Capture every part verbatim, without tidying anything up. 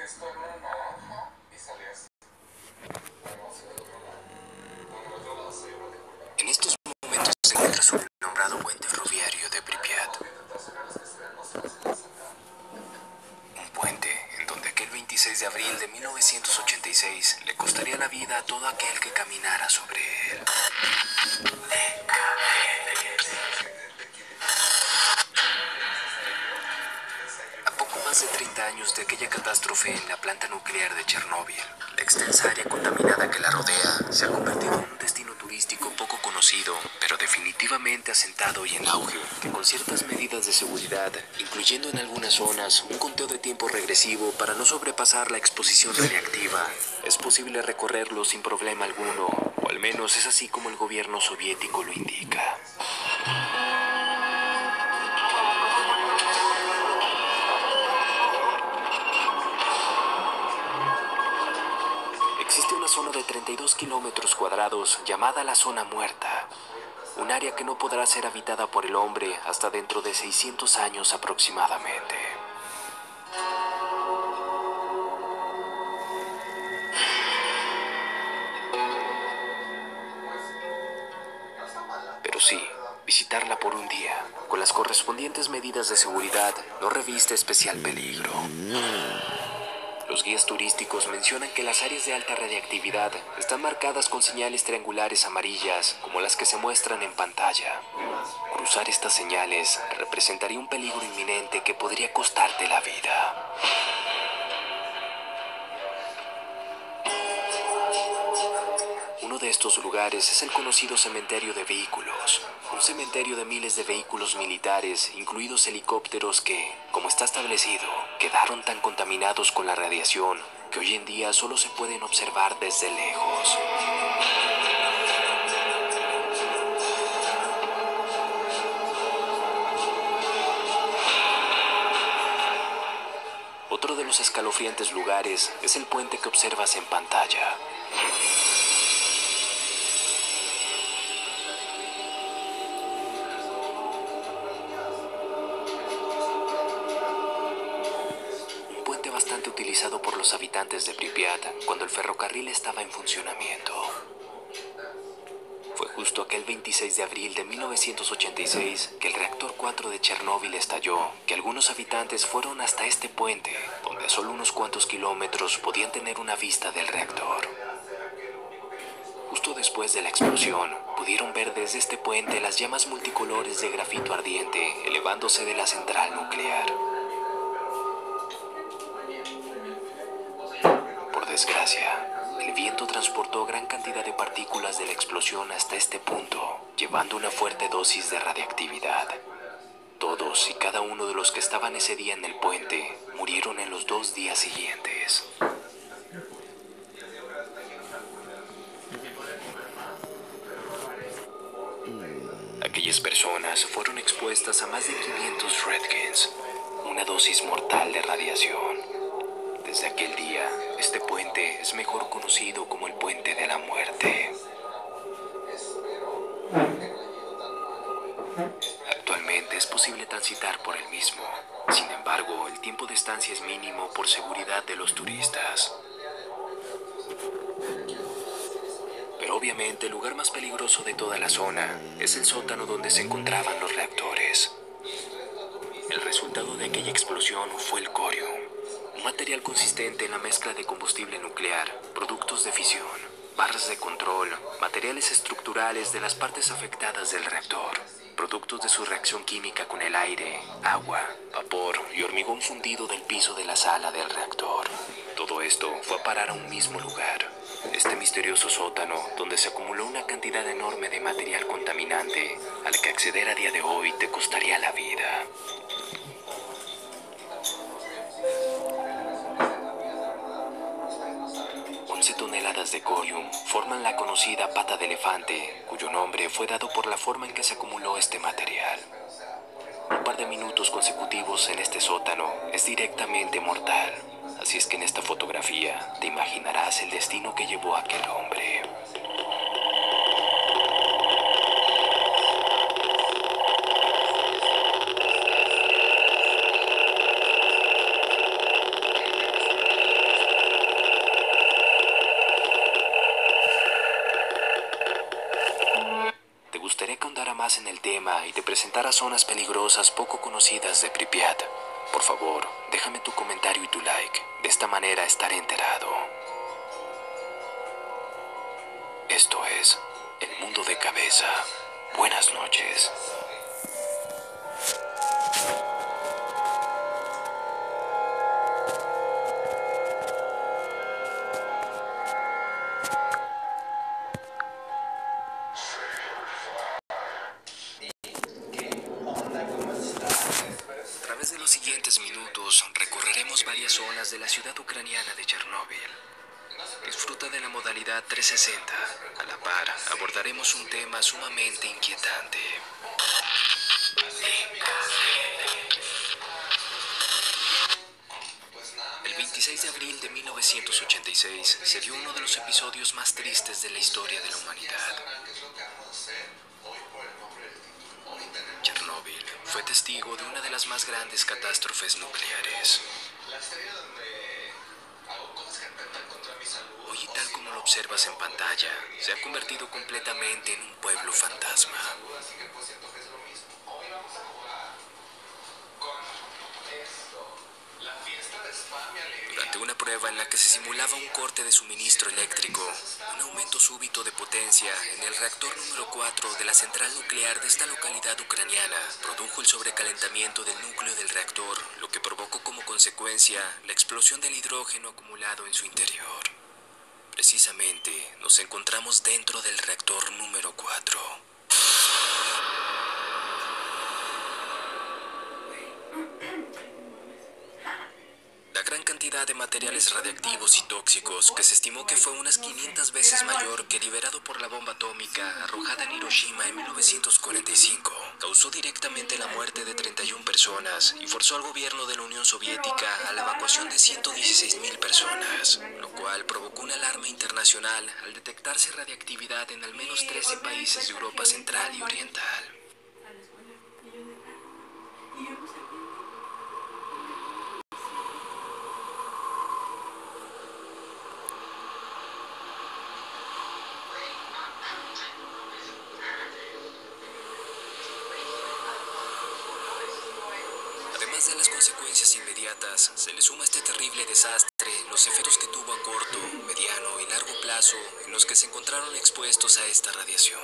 En estos momentos se encuentra sobre el nombrado puente ferroviario de Pripyat. Un puente en donde aquel veintiséis de abril de mil novecientos ochenta y seis le costaría la vida a todo aquel que caminara sobre él. A poco más de treinta años de aquella catástrofe en la planta nuclear de Chernóbil, la extensa área contaminada que la rodea se ha convertido en un destino turístico poco conocido, pero definitivamente asentado y en auge, que con ciertas medidas de seguridad, incluyendo en algunas zonas un conteo de tiempo regresivo para no sobrepasar la exposición radiactiva, es posible recorrerlo sin problema alguno, o al menos es así como el gobierno soviético lo indica. Existe una zona de treinta y dos kilómetros cuadrados llamada la Zona Muerta, un área que no podrá ser habitada por el hombre hasta dentro de seiscientos años aproximadamente. Pero sí, visitarla por un día, con las correspondientes medidas de seguridad, no reviste especial peligro. Los guías turísticos mencionan que las áreas de alta radiactividad están marcadas con señales triangulares amarillas, como las que se muestran en pantalla. Cruzar estas señales representaría un peligro inminente que podría costarte la vida. Uno de estos lugares es el conocido cementerio de vehículos, un cementerio de miles de vehículos militares, incluidos helicópteros que, como está establecido, quedaron tan contaminados con la radiación que hoy en día solo se pueden observar desde lejos. Otro de los escalofriantes lugares es el puente que observas en pantalla. Bastante utilizado por los habitantes de Pripyat cuando el ferrocarril estaba en funcionamiento. Fue justo aquel veintiséis de abril de mil novecientos ochenta y seis que el reactor cuatro de Chernóbil estalló, que algunos habitantes fueron hasta este puente, donde a solo unos cuantos kilómetros podían tener una vista del reactor. Justo después de la explosión, pudieron ver desde este puente las llamas multicolores de grafito ardiente elevándose de la central nuclear. Por desgracia, el viento transportó gran cantidad de partículas de la explosión hasta este punto, llevando una fuerte dosis de radiactividad. Todos y cada uno de los que estaban ese día en el puente murieron en los dos días siguientes. Aquellas personas fueron expuestas a más de quinientos Roentgens, una dosis mortal de radiación. Desde aquel día, este puente es mejor conocido como el Puente de la Muerte. Actualmente es posible transitar por el mismo. Sin embargo, el tiempo de estancia es mínimo por seguridad de los turistas. Pero obviamente el lugar más peligroso de toda la zona es el sótano donde se encontraban los reactores. El resultado de aquella explosión fue el corium, un material consistente en la mezcla de combustible nuclear, productos de fisión, barras de control, materiales estructurales de las partes afectadas del reactor, productos de su reacción química con el aire, agua, vapor y hormigón fundido del piso de la sala del reactor. Todo esto fue a parar a un mismo lugar, este misterioso sótano donde se acumuló una cantidad enorme de material contaminante al que acceder a día de hoy te costaría la vida. once toneladas de corium forman la conocida pata de elefante, cuyo nombre fue dado por la forma en que se acumuló este material. Un par de minutos consecutivos en este sótano es directamente mortal, así es que en esta fotografía te imaginarás el destino que llevó a aquel hombre. más en el tema y te presentara zonas peligrosas poco conocidas de Pripyat. Por favor, déjame tu comentario y tu like. De esta manera estaré enterado. Esto es El Mundo de Cabeza. Buenas noches. A través de los siguientes minutos recorreremos varias zonas de la ciudad ucraniana de Chernóbil. Disfruta de la modalidad trescientos sesenta. A la par, abordaremos un tema sumamente inquietante. El veintiséis de abril de mil novecientos ochenta y seis se dio uno de los episodios más tristes de la historia de la humanidad. Chernóbil fue testigo de una de las más grandes catástrofes nucleares. Hoy, tal como lo observas en pantalla, se ha convertido completamente en un pueblo fantasma. Durante una prueba en la que se simulaba un corte de suministro eléctrico, un aumento súbito de potencia en el reactor número cuatro de la central nuclear de esta localidad ucraniana produjo el sobrecalentamiento del núcleo del reactor, lo que provocó como consecuencia la explosión del hidrógeno acumulado en su interior. Precisamente, nos encontramos dentro del reactor número cuatro. La gran cantidad de materiales radiactivos y tóxicos, que se estimó que fue unas quinientas veces mayor que liberado por la bomba atómica arrojada en Hiroshima en mil novecientos cuarenta y cinco, causó directamente la muerte de treinta y una personas y forzó al gobierno de la Unión Soviética a la evacuación de ciento dieciséis mil personas, lo cual provocó una alarma internacional al detectarse radiactividad en al menos trece países de Europa Central y Oriental. Además de las consecuencias inmediatas, se le suma a este terrible desastre los efectos que tuvo a corto, mediano y largo plazo en los que se encontraron expuestos a esta radiación.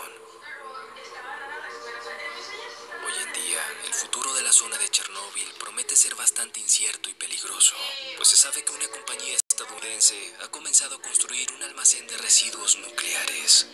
Hoy en día, el futuro de la zona de Chernóbil promete ser bastante incierto y peligroso, pues se sabe que una compañía estadounidense ha comenzado a construir un almacén de residuos nucleares.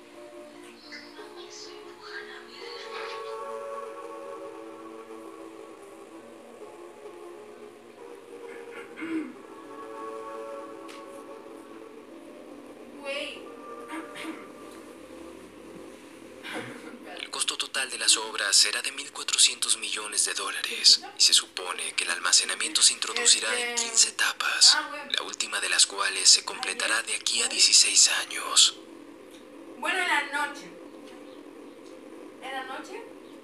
El costo total de las obras será de mil cuatrocientos millones de dólares y se supone que el almacenamiento se introducirá en quince etapas, la última de las cuales se completará de aquí a dieciséis años. Bueno, en la noche. En la noche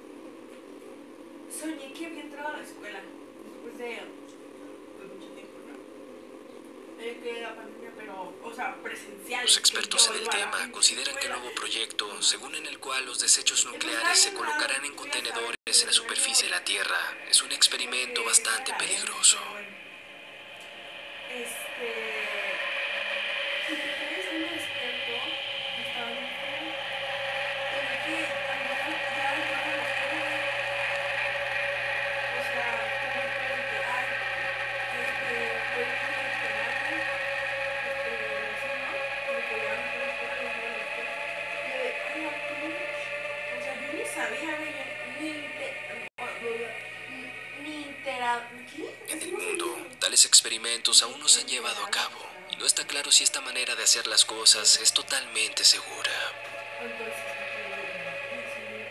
soñé que había entrado a la escuela después de pues, mucho tiempo, ¿no? Eh, que la pandemia, pero, o sea, presencial. Los expertos en el tema consideran que el nuevo proyecto, según en el cual los desechos nucleares se colocarán en contenedores en la superficie de la Tierra, es un experimento bastante peligroso. Este. ¿Y qué crees? Me despierto. Estaba en el tren. Y vi que había ya entrado a la escuela. O sea, como que de que, ay, este, voy a ir a esperarte. Este, sí, ¿no? Como que ya no puedo esperar a la escuela. Y yo de, ay, la cruz. O sea, yo ni sabía, güey, ni inte- ni entera. ¿Qué? En Así el no se mundo, dice. tales experimentos aún no se han llevado a cabo, y no está claro si esta manera de hacer las cosas es totalmente segura. Entonces, este,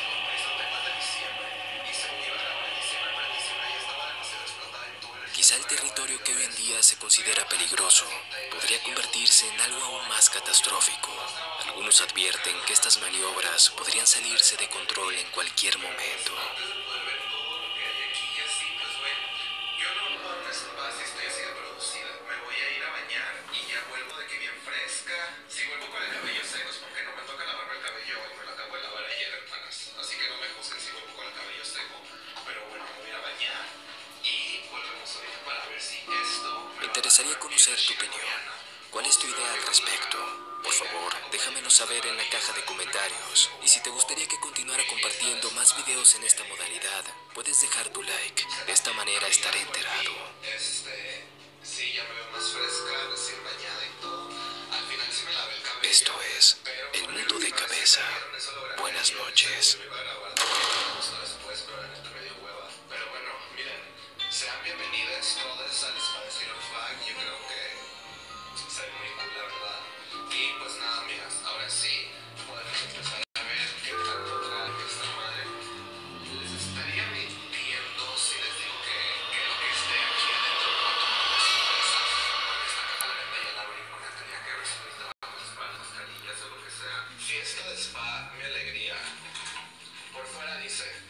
Quizá el territorio que hoy en día se considera peligroso podría convertirse en algo aún más catastrófico. Algunos advierten que estas maniobras podrían salirse de control en cualquier momento. Me interesaría conocer tu opinión. ¿Cuál es tu idea al respecto? Por favor, déjamelo saber en la caja de comentarios. Y si te gustaría que continuara compartiendo más videos en esta modalidad, puedes dejar tu like. De esta manera estaré enterado. Esto es El Mundo de Cabeza. Buenas noches. Pero bueno, miren, sean bienvenidas todas al espacio Love Bag. Yo creo que se ve muy cool, la verdad. Y pues nada, amigas, ahora sí podemos empezar a ver qué tanto trae esta madre. Les estaría mintiendo si les digo que, que lo que esté aquí adentro no tomamos sorpresa. Porque esta caja la neta ya la abrí porque tenía que recibir trabajos para las mascarillas o lo que sea. Fiesta de spa, mi alegría. Por fuera dice